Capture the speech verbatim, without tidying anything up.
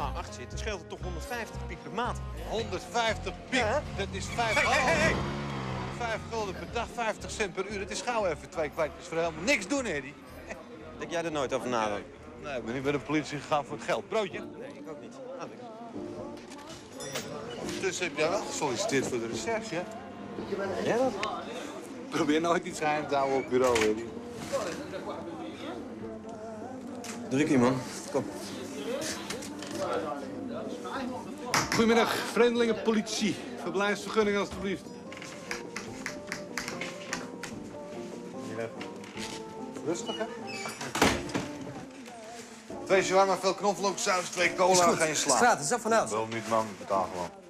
A acht zit, dan scheelt het toch honderdvijftig piek per maand. honderdvijftig piek, Ja, dat is vijf... Hey, hey, hey, hey. Vijf gulden per dag, vijftig cent per uur. Het is gauw even twee kwijt. Dat is voor helemaal niks doen, Eddie. Denk jij er nooit over na dan? Nee, ik ben niet bij de politie gegaan voor het geld. Broodje? Nee, ik ook niet. Ah, niks. Ondertussen heb jij wel gesolliciteerd voor de recherche, hè? Jij dat? Probeer nooit iets geheim te houden op bureau, Eddie. Druk man. Kom. Goedemiddag, vreemdelingenpolitie. Verblijfsvergunning, alstublieft. Rustig, hè? Twee shawarma, veel knoflooksaus, twee cola, geen sla. Straat, is dat vanavond? Wel niet, man. Betaal gewoon.